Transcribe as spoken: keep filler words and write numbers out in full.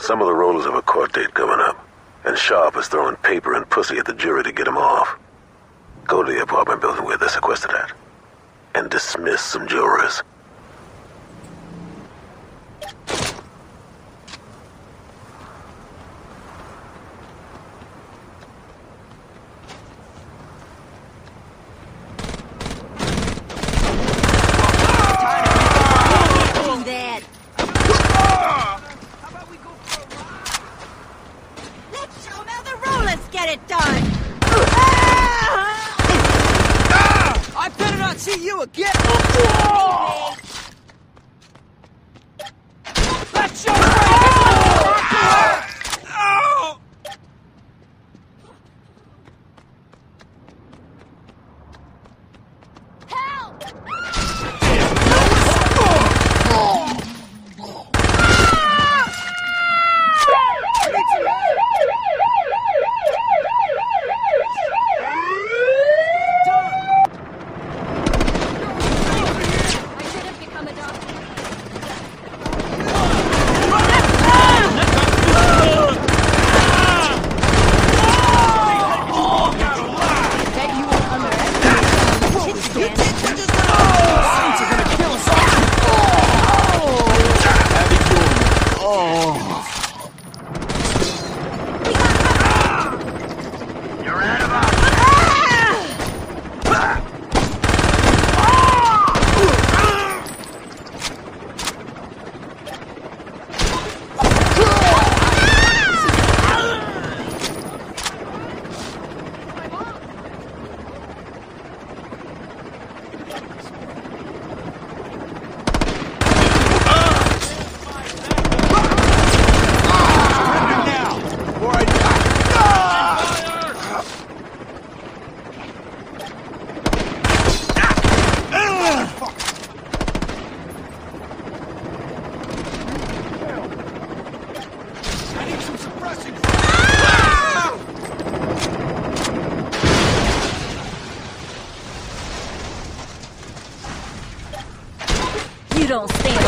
Some of the rollers have a court date coming up, and Sharp is throwing paper and pussy at the jury to get them off. Go to the apartment building where they're sequestered at, and dismiss some jurors. You don't stand